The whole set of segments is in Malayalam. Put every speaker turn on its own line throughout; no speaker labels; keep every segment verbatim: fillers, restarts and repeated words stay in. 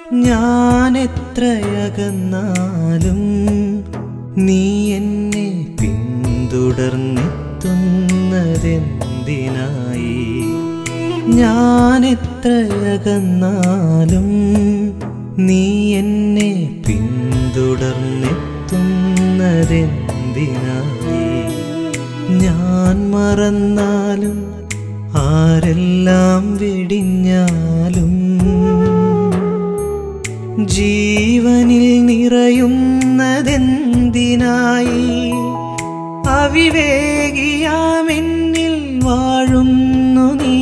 ഞാൻ എത്രയകന്നാലും നീ എന്നെ പിന്തുടർന്നെത്തുന്നതെന്തിനായി? ഞാൻ എത്രയകന്നാലും നീ എന്നെ പിന്തുടർന്നെത്തുന്നതെന്തിനായി? ഞാൻ മറന്നാലും ആരെല്ലാം വെടിഞ്ഞാലും ജീവനിൽ നിറയുന്നതെന്തിനായി? അവിവേകിയാമെന്നിൽ വാഴുന്നു നീ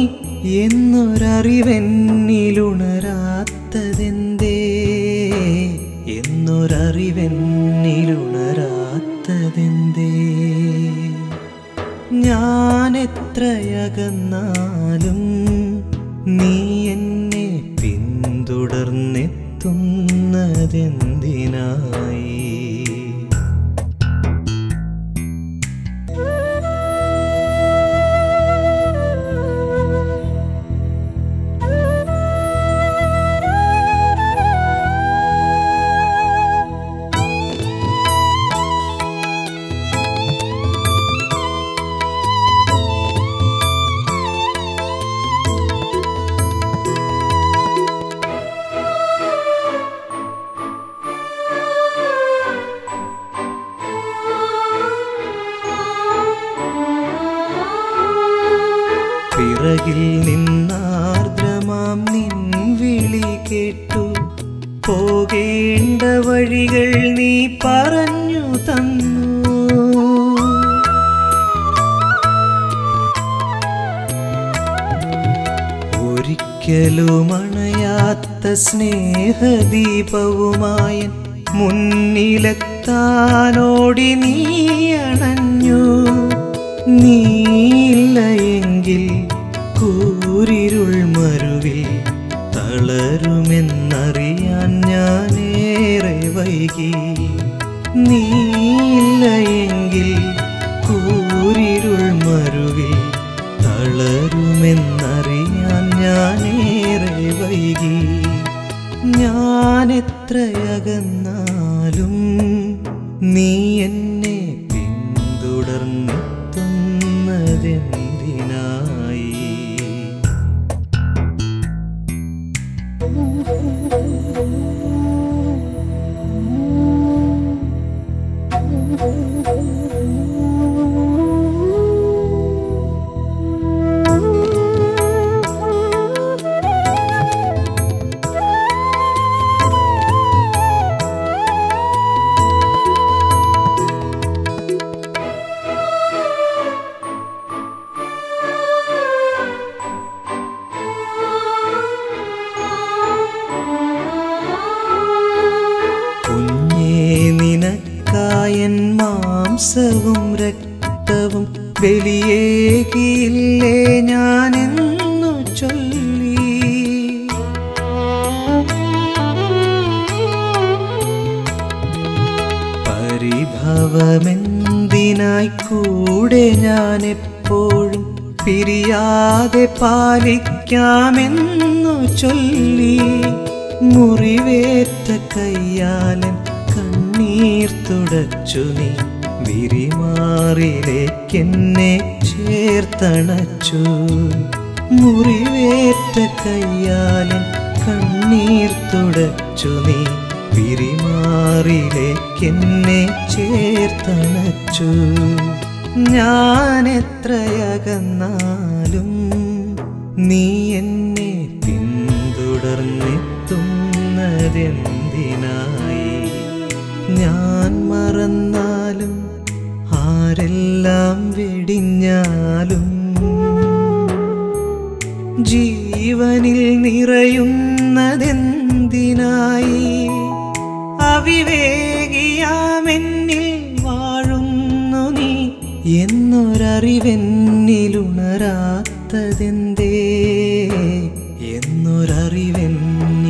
എന്നൊരറിവെന്നിലുണരാത്തതെന്തേ? എന്നൊരറിവെന്നിലുണരാത്തതെന്തേ? ഞാൻ എത്രയകന്നാലും നീ എന്നെ പിന്തുടർന്നെത്തുന്നതെന്തിനായി? പിറകിൽ നിന്നാർദ്രമാം നിൻ വിളി കേട്ടു, പോകേണ്ട വഴികൾ നീ പറഞ്ഞു തന്നു. ഒരിക്കലും അണയാത്ത സ്നേഹദീപവുമായ മുന്നിലെത്താനോടി നീ അണഞ്ഞു. നീയില്ലയെങ്കിൽ കൂരിരുൾ മരുവിൽ തളരുമെന്നറിയാൻ ഞാനേറെ വൈകി. നീയില്ലയെങ്കിൽ കൂരിരുൾ മരുവിൽ തളരുമെന്നറിയാൻ ഞാനേറെ വൈകി. ഞാൻ എത്രയകന്നാലും നീ എന്നെ പിന്തുടർന്നെത്തുന്നതെന്തിനായി? നിനക്കായൻ മാംസവും രക്തവും ബലിയേകിയില്ലേ ഞാനെന്നു ചൊല്ലി. പരിഭവമെന്തിനായി കൂടെ ഞാൻ എപ്പോഴും പിരിയാതെ പാലിക്കാമെന്നു ചൊല്ലി. മുറിവേറ്റ കയ്യാലൻ കണ്ണീർ തുടച്ചു നീ വിരിമാറിലേക്കെന്നെ ചേർത്തണച്ചു. മുറിവേറ്റ കയ്യാലൻ കണ്ണീർ തുടച്ചു നീ വിരിമാറിലേക്കെന്നെ ചേർത്തണച്ചു. ഞാൻ എത്രയകന്നാലും നീ എന്നെ പിന്തുടർന്നെത്തുന്നതെന്തിനായി? ഞാൻ മറന്നാലും ആരെല്ലാം വെടിഞ്ഞാലും ജീവനിൽ നിറയുന്നതെന്തിനായി? അവിവേകിയാമെന്നിൽ വാഴുന്നു നീ എന്നൊരറിവെന്നിലുണരാത്തതെന്തേ? എന്നൊരറിവെന്നിലുണരാത്തതെന്തേ?